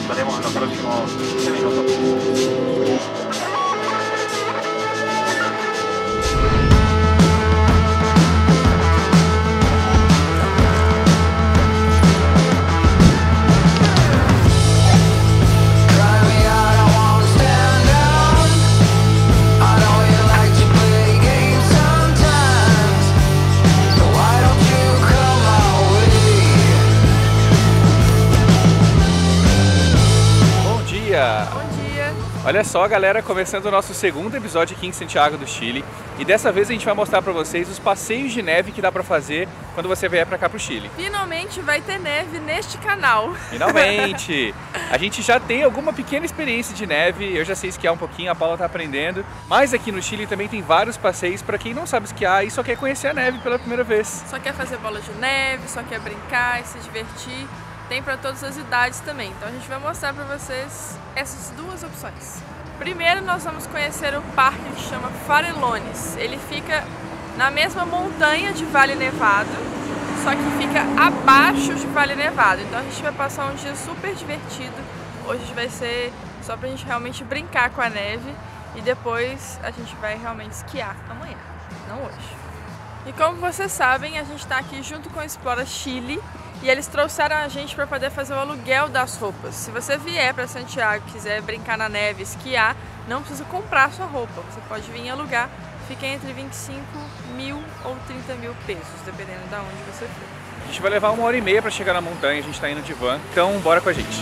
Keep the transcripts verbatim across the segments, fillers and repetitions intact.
Estaremos en los próximos quince minutos. Olha só, galera, começando o nosso segundo episódio aqui em Santiago do Chile. E dessa vez a gente vai mostrar pra vocês os passeios de neve que dá pra fazer quando você vier pra cá pro Chile. Finalmente vai ter neve neste canal. Finalmente! A gente já tem alguma pequena experiência de neve, eu já sei esquiar um pouquinho, a Paula tá aprendendo. Mas aqui no Chile também tem vários passeios pra quem não sabe esquiar e só quer conhecer a neve pela primeira vez. Só quer fazer bola de neve, só quer brincar e se divertir. Tem para todas as idades também, então a gente vai mostrar para vocês essas duas opções. Primeiro nós vamos conhecer o parque que chama Farellones. Ele fica na mesma montanha de Vale Nevado, só que fica abaixo de Vale Nevado. Então a gente vai passar um dia super divertido. Hoje vai ser só pra gente realmente brincar com a neve e depois a gente vai realmente esquiar amanhã, não hoje. E como vocês sabem, a gente está aqui junto com o Explora Chile e eles trouxeram a gente para poder fazer o aluguel das roupas. Se você vier para Santiago e quiser brincar na neve, esquiar, não precisa comprar sua roupa. Você pode vir alugar, fica entre vinte e cinco mil ou trinta mil pesos, dependendo de onde você for. A gente vai levar uma hora e meia para chegar na montanha, a gente está indo de van, então bora com a gente.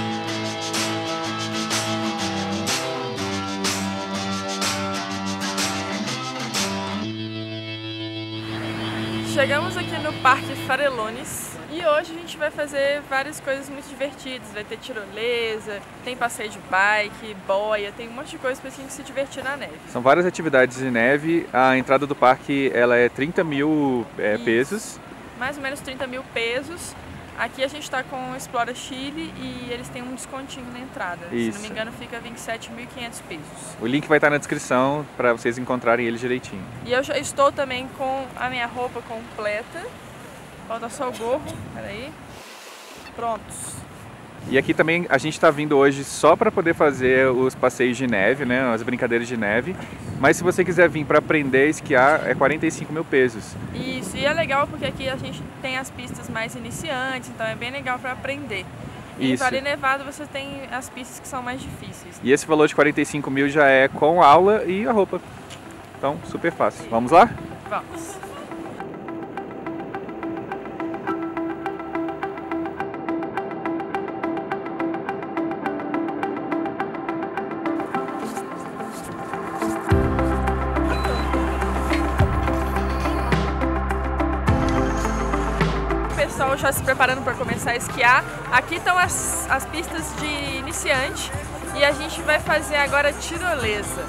Chegamos aqui no Parque Farellones e hoje a gente vai fazer várias coisas muito divertidas. Vai ter tirolesa, tem passeio de bike, boia, tem um monte de coisa para a gente se divertir na neve. São várias atividades de neve. A entrada do parque ela é trinta mil é, pesos. Mais ou menos trinta mil pesos. Aqui a gente está com o Explora Chile e eles têm um descontinho na entrada. Isso. Se não me engano fica vinte e sete mil e quinhentos pesos. O link vai estar na descrição para vocês encontrarem ele direitinho. E eu já estou também com a minha roupa completa. Falta só o gorro, peraí. Prontos. E aqui também a gente está vindo hoje só para poder fazer os passeios de neve, né, as brincadeiras de neve. Mas se você quiser vir para aprender a esquiar, é quarenta e cinco mil pesos. Isso, e é legal porque aqui a gente tem as pistas mais iniciantes, então é bem legal para aprender. E em Vale Nevado você tem as pistas que são mais difíceis. E esse valor de quarenta e cinco mil já é com aula e a roupa. Então, super fácil. Vamos lá? Vamos. Pessoal já se preparando para começar a esquiar. Aqui estão as, as pistas de iniciante e a gente vai fazer agora tirolesa.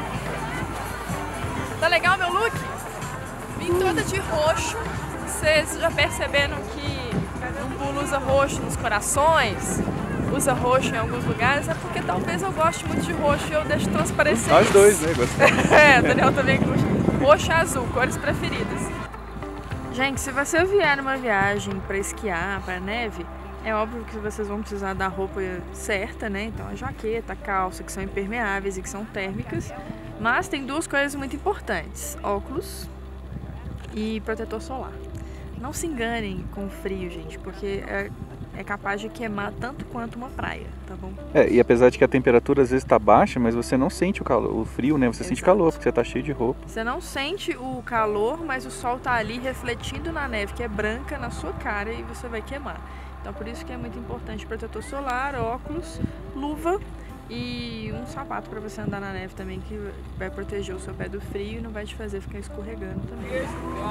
Tá legal meu look? Vim toda de roxo. Vocês já perceberam que um pulo usa roxo nos corações, usa roxo em alguns lugares, é porque talvez eu goste muito de roxo e eu deixo transparecer. Nós dois, né? Gostamos. É, Daniel também gosta. Roxo e azul, cores preferidas. Gente, se você vier numa viagem para esquiar, para neve, é óbvio que vocês vão precisar da roupa certa, né? Então a jaqueta, a calça, que são impermeáveis e que são térmicas. Mas tem duas coisas muito importantes: óculos e protetor solar. Não se enganem com o frio, gente, porque é, é capaz de queimar tanto quanto uma praia, tá bom? É, e apesar de que a temperatura às vezes está baixa, mas você não sente o, calor, o frio, né? Você Exato. Sente calor, porque você tá cheio de roupa. Você não sente o calor, mas o sol tá ali refletindo na neve, que é branca, na sua cara, e você vai queimar. Então por isso que é muito importante protetor solar, óculos, luva e um sapato para você andar na neve também, que vai proteger o seu pé do frio e não vai te fazer ficar escorregando também.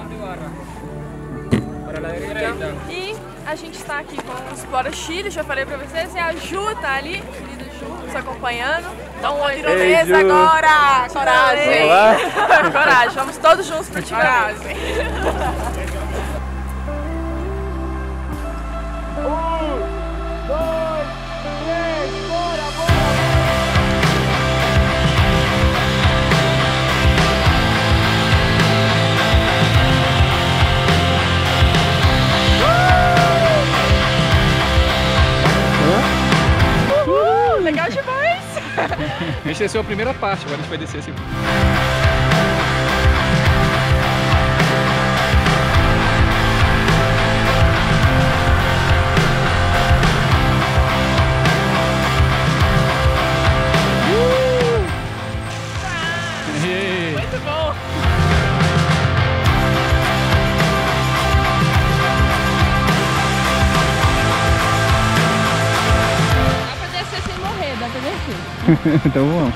E a gente está aqui com o Explora Chile, já falei pra vocês, e a Ju tá ali, querida Ju, nos acompanhando. Então, uma tirolesa agora! Coragem! Olá. Coragem, vamos todos juntos pra tirolesa. Um, dois, três, bora, bora! Uh! A gente desceu a primeira parte, agora a gente vai descer a segunda. Muito bom! Dá pra descer sem morrer, dá pra descer. Então vamos.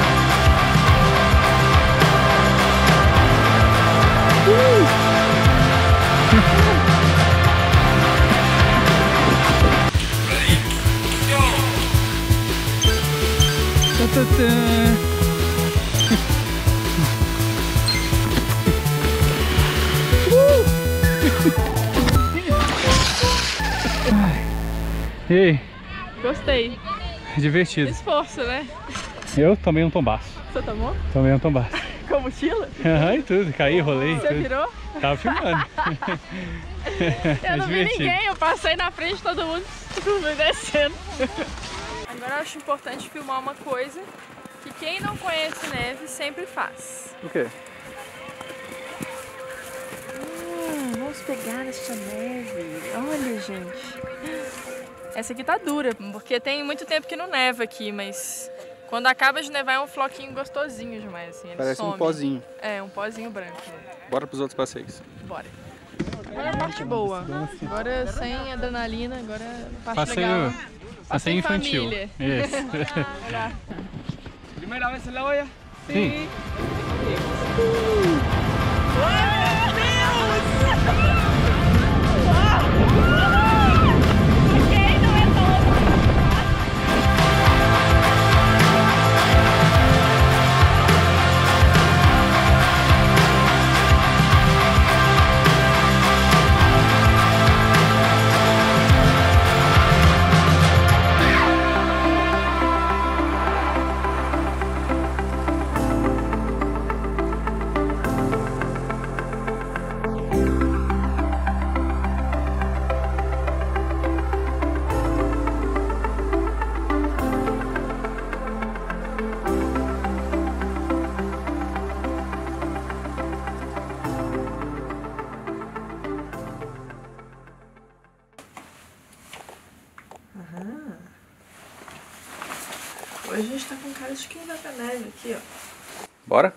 E aí? Gostei. Divertido. Esforço, né? Eu tomei um tombaço. Você tomou? Tomei um tombaço. Com mochila? Aham, e tudo. Caí, rolei. Você tudo. virou? Tava filmando. Eu não vi divertido. ninguém, eu passei na frente de todo mundo, tudo descendo. Agora eu acho importante filmar uma coisa que quem não conhece neve sempre faz. O quê? Hum, vamos pegar essa neve. Olha, gente. Essa aqui tá dura, porque tem muito tempo que não neva aqui, mas quando acaba de nevar é um floquinho gostosinho demais, assim. Ele Parece some. um pozinho. É, um pozinho branco. Bora pros outros passeios. Bora. Agora é a parte boa. Agora sem adrenalina, agora é a parte Passeio, legal. passeio infantil. Família. Isso. Primera vez en la olla. Sim. Hoje a gente tá com cara de quem vai pra neve aqui, ó. Bora?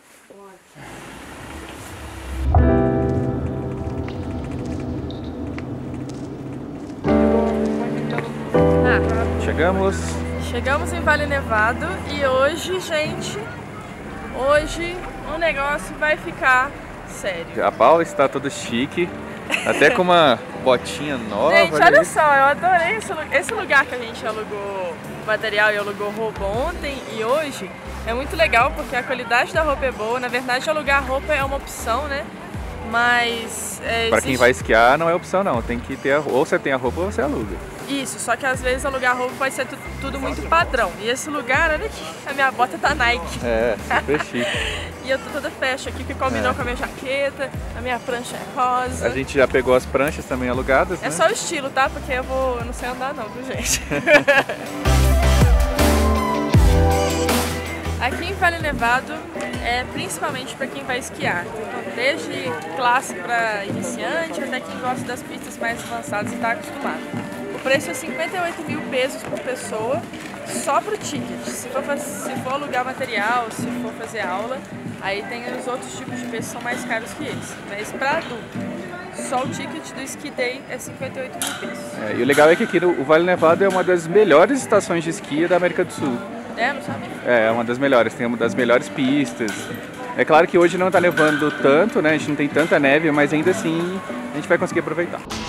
Ah, Chegamos. chegamos em Vale Nevado e hoje, gente, hoje o negócio vai ficar sério. A Paula está toda chique, até com uma botinha nova. Gente, olha olha isso. só, eu adorei esse, lu- esse lugar que a gente alugou material e alugou roupa ontem e hoje. É muito legal porque a qualidade da roupa é boa. Na verdade, alugar roupa é uma opção, né? Mas é, Pra quem existe- vai esquiar não é opção não, tem que ter a... ou você tem a roupa ou você aluga. Isso, só que às vezes alugar roupa pode ser tu- tudo muito padrão. E esse lugar, olha aqui, a minha bota tá Nike. É, super chique. E eu tô toda fashion aqui, que combinou É. com a minha jaqueta, a minha prancha é rosa. A gente já pegou as pranchas também alugadas, né? É só o estilo, tá? Porque eu vou, eu não sei andar não, viu, gente? Aqui em Vale Nevado é principalmente para quem vai esquiar, então, desde classe para iniciante até quem gosta das pistas mais avançadas e está acostumado. O preço é cinquenta e oito mil pesos por pessoa, só para o ticket. Se for, faz- se for alugar material, se for fazer aula, aí tem os outros tipos de preços que são mais caros que esse. Mas para adulto, só o ticket do Ski Day é cinquenta e oito mil pesos. É, e o legal é que aqui no, o Vale Nevado é uma das melhores estações de esqui da América do Sul. É, não sabia? É, é uma das melhores, tem uma das melhores pistas. É claro que hoje não está nevando tanto, né? A gente não tem tanta neve, mas ainda assim a gente vai conseguir aproveitar.